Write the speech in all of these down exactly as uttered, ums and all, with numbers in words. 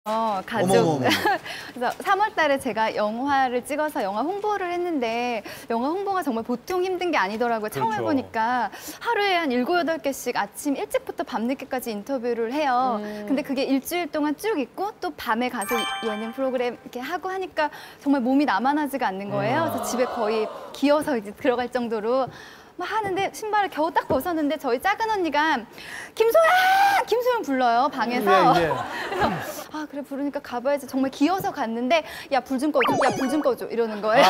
어, 가족. 어머머머. 그래서 삼월 달에 제가 영화를 찍어서 영화 홍보를 했는데 영화 홍보가 정말 보통 힘든 게 아니더라고요. 처음 그렇죠. 해보니까 하루에 한 일곱, 여덟 개씩 아침 일찍부터 밤늦게까지 인터뷰를 해요. 음. 근데 그게 일주일 동안 쭉 있고 또 밤에 가서 예능 프로그램 이렇게 하고 하니까 정말 몸이 나만하지가 않는 거예요. 그래서 집에 거의 기어서 이제 들어갈 정도로 막 하는데 신발을 겨우 딱 벗었는데 저희 작은 언니가 김소연! 김소연 불러요, 방에서. 예, 예. 그래서 아 그래 부르니까 가봐야지. 정말 기어서 갔는데 야 불 좀 꺼줘, 야 불 좀 꺼줘 이러는 거예요.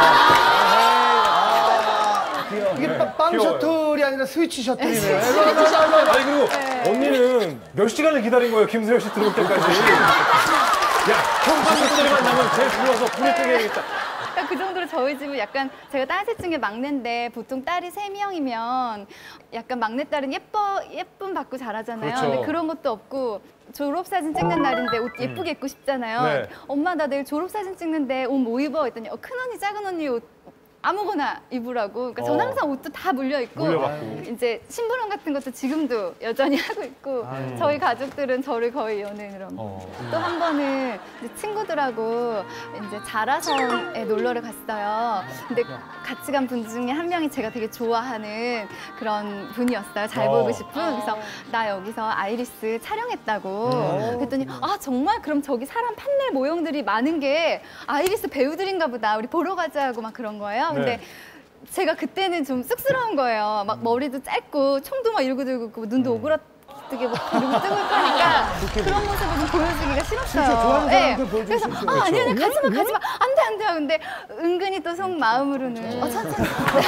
아, 이게 빵, 빵 귀여워요. 셔틀이 아니라 스위치 셔틀이네요. 아니 그리고 언니는 몇 시간을 기다린 거예요, 김수현 씨 들어올 때까지. 야, 형 방송소리만 나면 쟤 불러서 불을 끄게 해야겠다. 그 정도로 저희 집은 약간 제가 딸 셋 중에 막내인데 보통 딸이 세 명이면 약간 막내딸은 예뻐, 예쁨 받고 자라잖아요. 그렇죠. 근데 그런 것도 없고 졸업사진 찍는 날인데 옷 예쁘게 입고 싶잖아요. 네. 엄마 나 내일 졸업사진 찍는데 옷 뭐 입어? 했더니 어, 큰언니 작은 언니 옷 아무거나 입으라고. 그러니까 저는 어. 항상 옷도 다 물려있고 물려받고. 이제 심부름 같은 것도 지금도 여전히 하고 있고 아유. 저희 가족들은 저를 거의 연예인으로 어. 또 한 번은 이제 친구들하고 이제 자라섬에 놀러를 갔어요. 근데 같이 간 분 중에 한 명이 제가 되게 좋아하는 그런 분이었어요. 잘 어. 보이고 싶은. 그래서 나 여기서 아이리스 촬영했다고. 그랬더니 아 정말 그럼 저기 사람 판넬 모형들이 많은 게 아이리스 배우들인가 보다. 우리 보러 가자고 막 그런 거예요. 근데 네. 제가 그때는 좀 쑥스러운 거예요. 막 머리도 짧고 총도 막 이러고 들고 있고 눈도 오그라뜨게 막 이러고 뜨고 있고 하니까 그런 모습을 좀 보여주기가 싫었어요. 진짜 좋아하는 사람들 보여줄 그래서 수 있죠. 아 아니야 아니야 가지마 가지마 안돼 안돼 근데 은근히 또 속마음으로는 어 천천히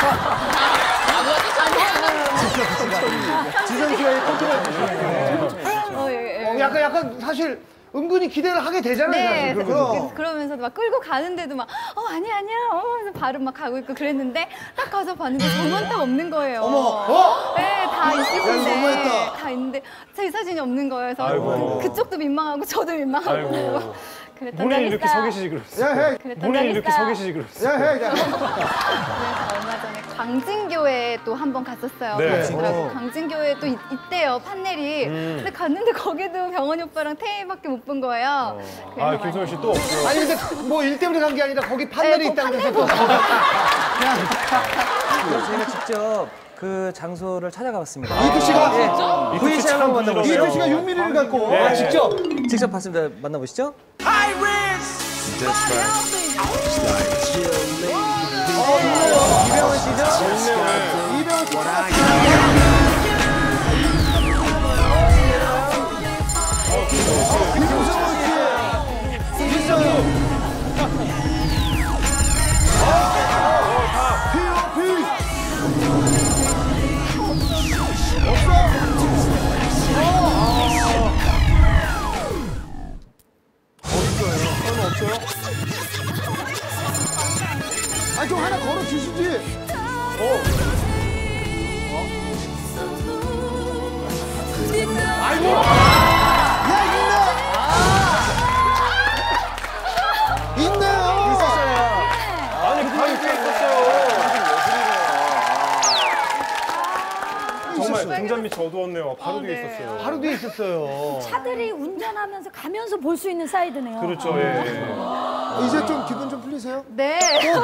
지선 씨가 컨트롤 주시네. 어, 예, 예. 어, 약간 약간 사실 은근히 기대를 하게 되잖아요. 네, 사실. 그래서 그럼. 그, 그러면서도 막 끌고 가는데도 막, 어, 아니야, 아니야, 어, 그래서 발은 막 가고 있고 그랬는데, 딱 가서 봤는데 저만 딱 없는 거예요. 어머, 어? 네, 다 있으신데, 너무했다. 다 있는데, 제 사진이 없는 거예요. 그래서 아이고. 그, 그쪽도 민망하고, 저도 민망하고. 아이고. 그랬던 본인이 적이 이렇게 있어요. 서 계시지 그랬어. 야, 해. 그랬던 본인이 적이 이렇게 있어요. 서 계시지 그랬어. 야, 해. 야. 그래서 얼마 전에 광진교회에 또 한 번 갔었어요. 네. 가족들하고. 어. 광진교회에 또 있, 있대요, 판넬이. 음. 근데 갔는데 거기도 병원이 오빠랑 태희밖에 못 본 거예요. 그래서 아, 많이- 김소연 씨 또 없고요. 아니 근데 뭐 일 때문에 간 게 아니라 거기 판넬이 네, 있다는 판넬 데서 또. 그래서 저희가 직접 그 장소를 찾아가 봤습니다. 이두 씨가 예. 이두 씨 구이 씨 참 한번 부지런해요. 만나보시죠. 이두 씨가 윤미리를 갖고 네. 아, 직접. 직접 봤습니다. 만나보시죠. 이병헌 씨죠? 이병헌 씨. 아, 좀 하나 걸어 주시지. 아이고. 야, 있네. 있네요. 아니, 바로 뒤에 있었어요. 정말 등잔 밑이 어두웠네요. 바로 어, 뒤에 네. 있었어요. 바로 뒤에 있었어요. 차들이 운전하면서 가면서 볼 수 있는 사이드네요. 그렇죠, 예. 이제 좀 기분 좀 풀리세요? 네.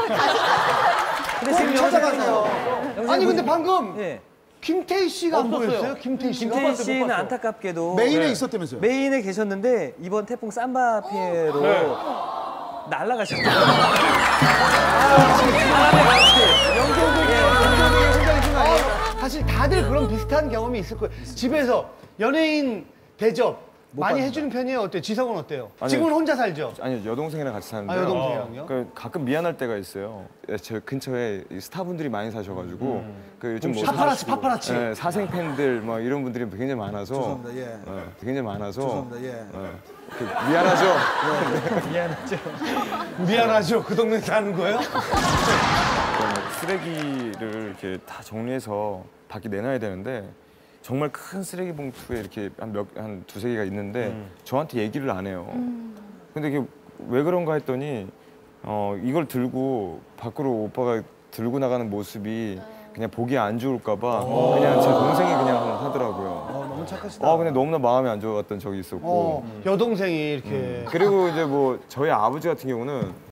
근데 지금 찾아갔네요. 영상에 아니 근데 보시- 방금 예. 김태희 씨가 안 없었어요. 보였어요? 김태희 씨가? 김태희 봤어요, 씨는 못 봤어요. 안타깝게도 메인에 네. 있었다면서요? 메인에 계셨는데 이번 태풍 삼바 피해로 네. 날아가셨더라고요. 사실 다들 그런 비슷한 경험이 있을 거예요. 집에서 연예인 대접 많이 봤습니다. 해주는 편이에요? 어때요? 지성은 어때요? 아니요. 지금은 혼자 살죠? 아니요, 여동생이랑 같이 사는데. 아, 여동생이랑요? 그 가끔 미안할 때가 있어요. 예, 저 근처에 이 스타분들이 많이 사셔가지고 그 요즘 뭐 파파라치, 사- 파파라치. 예, 사생 팬들 막 이런 분들이 굉장히 많아서. 죄송합니다, 예. 예, 굉장히 많아서. 죄송합니다, 예. 예, 그 미안하죠. 미안하죠. 그 동네 사는 거예요? 그럼 쓰레기를 이렇게 다 정리해서 밖에 내놔야 되는데 정말 큰 쓰레기 봉투에 이렇게 한 몇 한 두세 개가 있는데 저한테 얘기를 안 해요. 근데 이게 왜 그런가 했더니 어 이걸 들고 밖으로 오빠가 들고 나가는 모습이 그냥 보기 안 좋을까 봐 그냥 제 동생이 그냥 하더라고요. 착하시다. 아 근데 너무나 마음이 안 좋았던 적이 있었고 어, 여동생이 이렇게. 그리고 이제 뭐 저희 아버지 같은 경우는